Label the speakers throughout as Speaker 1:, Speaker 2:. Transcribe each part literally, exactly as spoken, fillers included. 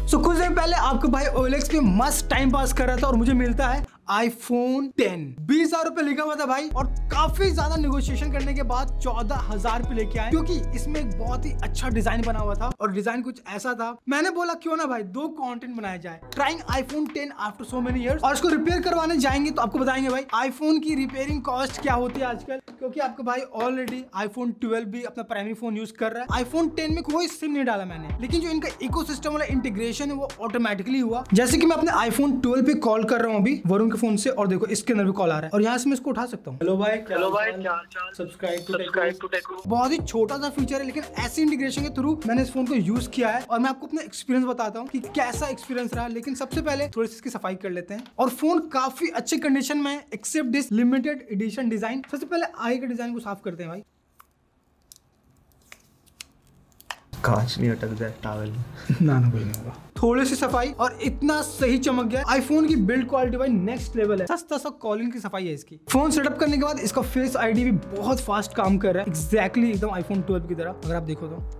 Speaker 1: सो कुछ दिन पहले आपको भाई ओ एल एक्स पे मस्त टाइम पास कर रहा था और मुझे मिलता है आईफोन टेन। बीस हजार रुपए लिखा हुआ था भाई और काफी ज्यादा नेगोशिएशन करने के बाद चौदह हजार पे लेके आए, क्योंकि इसमें एक बहुत ही अच्छा डिजाइन बना हुआ था और डिजाइन कुछ ऐसा था। मैंने बोला क्यों ना भाई दो कंटेंट बनाया जाए, trying iPhone ten after so many years. और इसको रिपेयर करवाने जाएंगे तो आपको बताएंगे भाई आईफोन की रिपेयरिंग कॉस्ट क्या होती है आजकल, क्योंकि आपका भाई ऑलरेडी आईफोन ट्वेल्व भी अपना प्राइमरी फोन यूज कर रहा है। आईफोन टेन में कोई सिम नहीं डाला मैंने, लेकिन जो इनका इकोसिस्टम वाला इंटीग्रेशन है वो ऑटोमेटिकली हुआ। जैसे कि मैं अपने आईफोन ट्वेल्व पे कॉल कर रहा हूँ अभी वरुण के फोन से, और देखो इसके अंदर भी कॉल आ रहा है और यहाँ से मैं इसको उठा सकता हूँ। हेलो भाई,
Speaker 2: हेलो भाई, क्या हाल चाल?
Speaker 1: Subscribe
Speaker 2: subscribe to tech.
Speaker 1: बहुत ही छोटा सा फीचर है, लेकिन ऐसे इंटीग्रेशन के थ्रू मैंने इस फोन को यूज किया है और मैं आपको अपना एक्सपीरियंस बताता हूँ कि कैसा एक्सपीरियंस रहा। लेकिन सबसे पहले थोड़ी सी इसकी सफाई कर लेते हैं। और फोन काफी अच्छे कंडीशन में है except this limited edition design. सबसे पहले आगे के डिजाइन को साफ करते हैं भाई।
Speaker 3: कांच नहीं अटक जाए टॉवल
Speaker 1: ना ना कोई नहीं होगा। थोड़ी सी सफाई और इतना सही चमक गया। आईफोन की बिल्ड क्वालिटी भाई नेक्स्ट लेवल है। सस्ता सा कॉलिंग की सफाई है इसकी। फोन सेटअप करने के बाद इसका फेस आईडी भी बहुत फास्ट काम कर रहा है, एग्जैक्टली एकदम आईफोन ट्वेल्व की तरह। अगर आप देखो तो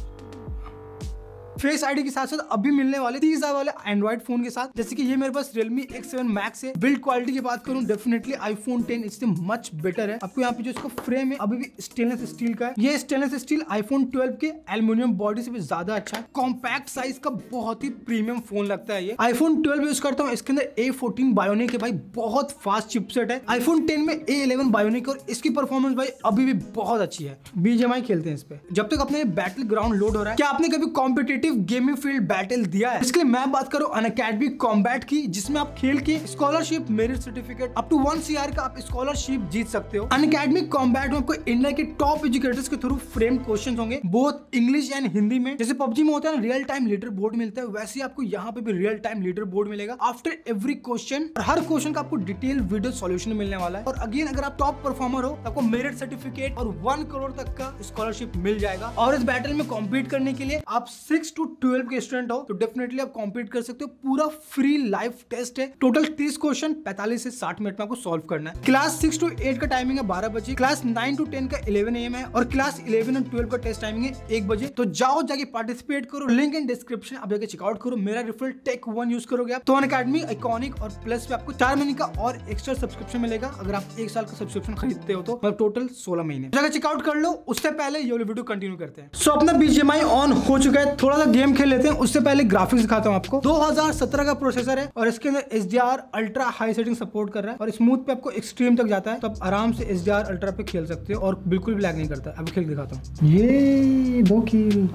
Speaker 1: फेस आईडी के साथ साथ अभी मिलने वाले तीस हजार वाले एंड्रॉइड फोन के साथ, जैसे कि ये मेरे पास Realme एक्स सेवन मैक्स है। बिल्ड क्वालिटी की बात करूं डेफिनेटली आईफोन टेन इससे मच बेटर है। आपको यहाँ पे जो इसका फ्रेम है अभी भी स्टेनलेस स्टील का है। ये स्टेनलेस स्टील आईफोन ट्वेल्व के एल्यूमिनियम बॉडी से भी ज्यादा अच्छा है। कॉम्पैक्ट साइज का बहुत ही प्रीमियम फोन लगता है ये। आईफोन ट्वेल्व यूज करता हूँ, इसके अंदर ए फोर्टीन बायोनिक है भाई, बहुत फास्ट चिपसेट है। आईफोन टेन में ए इलेवन बायोनिक और इसकी परफॉर्मेंस भाई अभी भी बहुत अच्छी है। बीजीएमआई खेलते हैं इस पे जब तक अपने बैटल ग्राउंड लोड हो रहा है। क्या आपने कभी कॉम्पिटिटिव गेमिंग फील्ड बैटल दिया है? इसके लिए मैं बात करूं अनअकैडमी कॉम्बैट की, जिसमें आप खेल के scholarship merit certificate up to one CR का आप स्कॉलरशिप जीत सकते हो। अनअकैडमी कॉम्बैट में आपको इंडिया के टॉप एजुकेटर्स के थ्रू फ्रेम क्वेश्चंस होंगे, बोथ इंग्लिश एंड हिंदी में। जैसे पबजी में होता है ना रियल टाइम लीडर बोर्ड मिलता है, वैसे आपको यहाँ पे भी रियल टाइम लीडर बोर्ड मिलेगा आफ्टर एवरी क्वेश्चन। और हर क्वेश्चन का आपको डिटेल वीडियो सॉल्यूशन मिलने वाला है। और अगेन अगर आप टॉप परफॉर्मर हो तो आपको मेरिट सर्टिफिकेट और वन करोड़ तक का स्कॉलरशिप मिल जाएगा। और इस बैटल में कॉम्पीट करने के लिए आप सिक्स टू ट्वेल्व के स्टूडेंट हो तो डेफिनेटली आप कॉम्पीट कर सकते हो। पूरा फ्री लाइव टेस्ट है। टोटल तीस क्वेश्चन पैंतालीस से साठ मिनट में आपको सॉल्व करना है। क्लास सिक्स टू एट का टाइमिंग है बारह बजे, क्लास नाइन टू टेन का इलेवन ए एम है और क्लास इलेवन और ट्वेल्व का टेस्ट टाइमिंग है एक बजे। तो जाओ जाके पार्टिसिपेट करो, लिंक इन डिस्क्रिप्शन आप जाके चेकआउट करो। मेरा रेफरल टेक वन यूज करोगे आप तो अनअकैडमी आइकॉनिक और प्लस पे आपको चार महीने का और एक्स्ट्रा सब्सक्रिप्शन मिलेगा। अगर आप एक साल का सब्सक्रिप्शन खरीदते हो तो टोटल सोलह महीने जाकर चेकआउट कर लो। उससे पहले ये वीडियो कंटिन्यू करते हैं। सो अपना बीजीएमआई ऑन हो चुका है, थोड़ा सा गेम खेल लेते हैं। उससे पहले ग्राफिक्स दिखाता हूं आपको। दो हज़ार सत्रह का प्रोसेसर है और इसके अंदर H D R ultra high setting support कर रहा है और स्मूथ पे आपको एक्सट्रीम तक जाता है, तो आप आराम से एच डी आर अल्ट्रा पे खेल सकते हो और बिल्कुल भी लैग नहीं करता। अभी खेल दिखाता हूँ। ये दो किल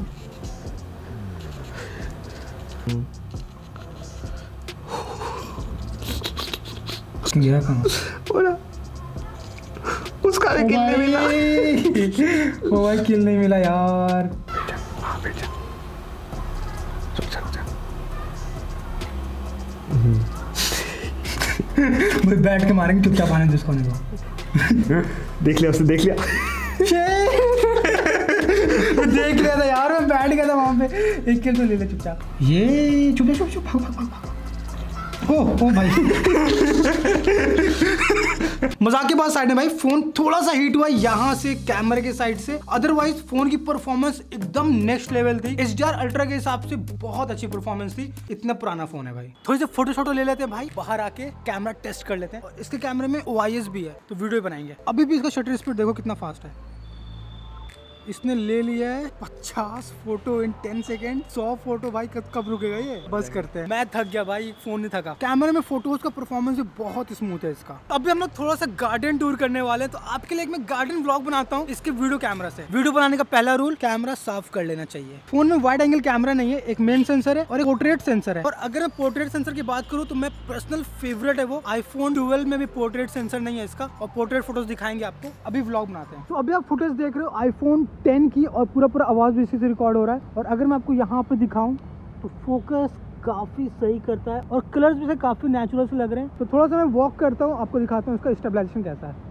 Speaker 1: गया कहाँ?
Speaker 3: उसका किल नहीं मिला।
Speaker 1: ओ भाई किल नहीं मिला यार। भाई बैठ के मारेंगे चुपचाप आने दो इसको।
Speaker 3: देख लिया उसने, देख लिया
Speaker 1: देख लिया था यार, मैं बैठ गया था वहां पे। एक किल तो ले ले चुपचाप। ये चुप चुप चुप भाग भाग भाग। ओ ओ भाई मजाक के बाद साइड में भाई फोन थोड़ा सा हीट हुआ यहाँ से कैमरे के साइड से, अदरवाइज फोन की परफॉर्मेंस एकदम नेक्स्ट लेवल थी। एच डी आर अल्ट्रा के हिसाब से बहुत अच्छी परफॉर्मेंस थी। इतना पुराना फोन है भाई। थोड़ी सी फोटो शोटो ले लेते हैं भाई, बाहर आके कैमरा टेस्ट कर लेते हैं। और इसके कैमरे में ओ आई एस भी है तो वीडियो बनाएंगे। अभी भी इसका शटर स्पीड देखो कितना फास्ट है। इसने ले लिया है पचास फोटो इन टेन सेकेंड। सौ फोटो भाई कब कब रुकेगा ये? बस करते हैं, मैं थक गया भाई, फोन नहीं थका। कैमरे में फोटोज का परफॉर्मेंस भी बहुत स्मूथ है इसका। अभी हम लोग थोड़ा सा गार्डन टूर करने वाले हैं, तो आपके लिए मैं गार्डन व्लॉग बनाता हूँ इसके वीडियो कैमरा से। वीडियो बनाने का पहला रूल, कैमरा साफ कर लेना चाहिए। फोन में वाइड एंगल कैमरा नहीं है, एक मेन सेंसर है और एक पोर्ट्रेट सेंसर है। और अगर मैं पोर्ट्रेट सेंसर की बात करूँ तो मैं पर्सनल फेवरेट है वो। आईफोन ट्वेल्व में भी पोर्ट्रेट सेंसर नहीं है इसका, और पोर्ट्रेट फोटोज दिखाएंगे आपको। अभी व्लॉग बनाते हैं। तो अभी आप फुटेज देख रहे हो आईफोन टेन की और पूरा पूरा आवाज भी इसी से रिकॉर्ड हो रहा है। और अगर मैं आपको यहाँ पे दिखाऊं तो फोकस काफी सही करता है और कलर्स भी से काफी नेचुरल से लग रहे हैं। तो थोड़ा सा मैं वॉक करता हूँ, आपको दिखाता हूँ इसका स्टेबलाइजेशन कैसा है।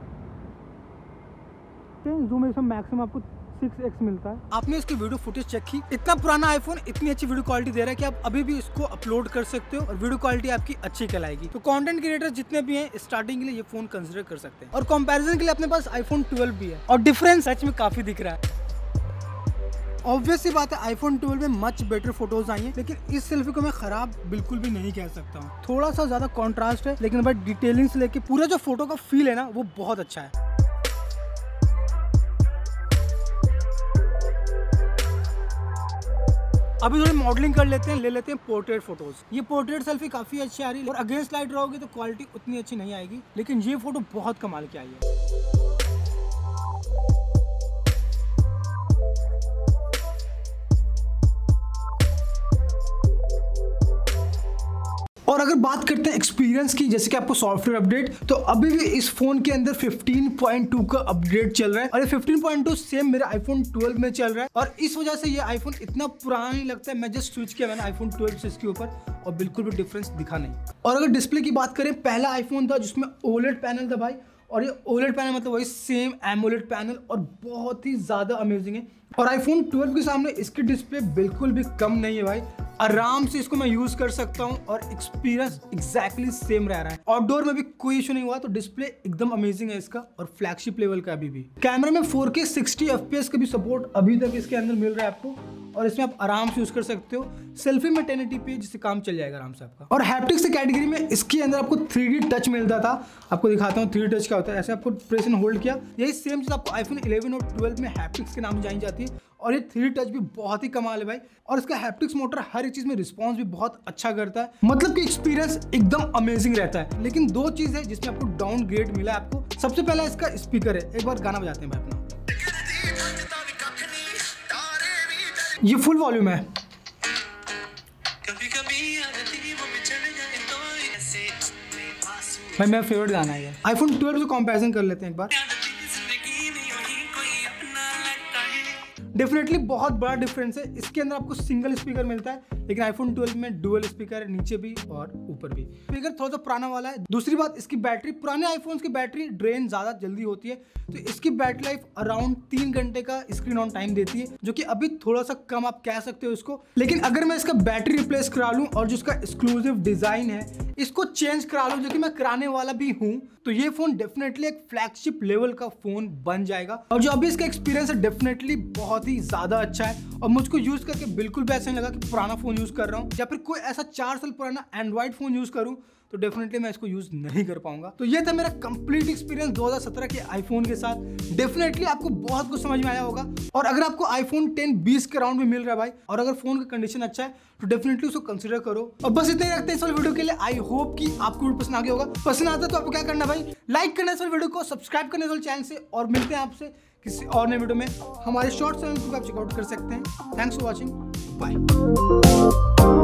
Speaker 1: जूम इसमें मैक्सिमम आपको सिक्स एक्स मिलता है। आपने इसकी वीडियो फुटेज चेक की, इतना पुराना आईफोन इतनी अच्छी वीडियो क्वालिटी दे रहा है कि आप अभी भी इसको अपलोड कर सकते हो और वीडियो क्वालिटी आपकी अच्छी कहलाएगी। तो कंटेंट क्रिएटर जितने भी हैं स्टार्टिंग के लिए ये फोन कंसिडर कर सकते हैं। और कंपैरिजन के लिए अपने पास आईफोन ट्वेल्व भी है और डिफरेंस सच में काफी दिख रहा है। ऑब्वियस सी बात है आईफोन ट्वेल्व में मच बेटर फोटोज आई हैं, लेकिन इस सेल्फी को मैं खराब बिल्कुल भी नहीं कह सकता हूँ। थोड़ा सा ज्यादा कॉन्ट्रास्ट है, लेकिन भाई डिटेलिंग से लेके पूरा जो फोटो का फील है ना वो बहुत अच्छा है। अभी थोड़ी मॉडलिंग कर लेते हैं, ले लेते हैं पोर्ट्रेट फोटोज। ये पोर्ट्रेट सेल्फी काफी अच्छी आ रही है और अगेंस्ट लाइट रहोगे तो क्वालिटी उतनी अच्छी नहीं आएगी, लेकिन ये फोटो बहुत कमाल की आई है। और अगर बात करते हैं एक्सपीरियंस की, जैसे कि आपको सॉफ्टवेयर अपडेट, तो अभी भी इस फोन के अंदर फिफ्टीन पॉइंट टू का अपडेट चल रहा है और ये फिफ्टीन पॉइंट टू सेम मेरे आईफोन ट्वेल्व में चल रहा है और इस वजह से ये आईफोन इतना पुराना नहीं लगता है। मैं जस्ट स्विच किया मैंने आईफोन ट्वेल्व से इसके ऊपर और बिल्कुल भी डिफरेंस दिखा नहीं। और अगर डिस्प्ले की बात करें, पहला आईफोन था जिसमें ओलेड पैनल था भाई, और ये ओलेड पैनल मतलब वही सेम एमोलेड पैनल और बहुत ही ज्यादा अमेजिंग है। और आईफोन ट्वेल्व के सामने इसकी डिस्प्ले बिल्कुल भी कम नहीं है भाई, आराम से इसको मैं यूज कर सकता हूं और एक्सपीरियंस एग्जैक्टली सेम रह रहा है। आउटडोर में भी कोई इशू नहीं हुआ, तो डिस्प्ले एकदम अमेजिंग है इसका और फ्लैगशिप लेवल का अभी भी। कैमरा में फोर के सिक्सटी एफ पी एस का भी सपोर्ट अभी तक इसके अंदर मिल रहा है आपको और इसमें आप आराम से यूज कर सकते हो। सेल्फी में टेन एटी पी जिससे काम चल जाएगा आराम से आपका। और हैप्टिक्स की कैटेगरी में इसके अंदर आपको थ्री डी टच मिलता था। आपको दिखाता हूँ थ्री डी टच क्या होता है। ऐसे आपको प्रेस एंड होल्ड किया, यही सेम चीज आपको आईफोन इलेवन और ट्वेल्व में हैप्टिक्स के नाम से जानी जाती है और ये थ्री डी टच भी बहुत ही कमाल है भाई। और इसका हैप्टिक्स मोटर हर एक चीज में रिस्पॉन्स भी बहुत अच्छा करता है, मतलब कि एक्सपीरियंस एकदम अमेजिंग रहता है। लेकिन दो चीज है जिसमें आपको डाउन ग्रेड मिला है आपको। सबसे पहला इसका स्पीकर है, एक बार गाना बजाते हैं भाई अपना, ये फुल वॉल्यूम है। भाई मेरा फेवरेट गाना है ये। आईफोन ट्वेल्व से कंपैरिजन कर लेते हैं एक बार। डेफिनेटली बहुत बड़ा डिफरेंस है। इसके अंदर आपको सिंगल स्पीकर मिलता है, लेकिन आईफोन ट्वेल्व में डुअल स्पीकर है, नीचे भी और ऊपर भी। स्पीकर थोड़ा सा पुराना वाला है। दूसरी बात, इसकी बैटरी, पुराने आईफोन्स की बैटरी ड्रेन ज्यादा जल्दी होती है, तो इसकी बैटरी लाइफ अराउंड तीन घंटे का स्क्रीन ऑन टाइम देती है, जो कि अभी थोड़ा सा कम आप कह सकते हो इसको। लेकिन अगर मैं इसका बैटरी रिप्लेस करा लूं और जो इसका एक्सक्लूसिव डिजाइन है इसको चेंज करा लूं, जो कि मैं कराने वाला भी हूं, तो ये फोन डेफिनेटली एक फ्लैगशिप लेवल का फोन बन जाएगा। और जो अभी इसका एक्सपीरियंस है डेफिनेटली बहुत ही ज्यादा अच्छा है और मुझको यूज करके बिल्कुल भी ऐसा नहीं लगा कि पुराना फोन यूज कर रहा हूँ या फिर कोई ऐसा चार साल पुराना एंड्रॉइड फोन यूज करूँ तो डेफिनेटली मैं इसको यूज नहीं कर पाऊंगा। तो ये था मेरा कंप्लीट एक्सपीरियंस दो हज़ार सत्रह के आईफोन के साथ। डेफिनेटली आपको बहुत कुछ समझ में आया होगा। और अगर आपको आईफोन टेन बीस के राउंड में मिल रहा है भाई, और अगर फोन का कंडीशन अच्छा है तो डेफिनेटली उसको कंसीडर करो। और बस इतना ही रखते हैं इस वाले वीडियो के लिए। आई होप कि आपको वीडियो पसंद आ गया होगा। पसंद आता है तो आपको क्या करना भाई, लाइक करना इस वाले वीडियो को, सब्सक्राइब करना इस वाले चैनल से, और मिलते हैं आपसे किसी और नए वीडियो में। हमारे शॉर्ट चैनल को आप चेकआउट कर सकते हैं। Thanks for watching, bye.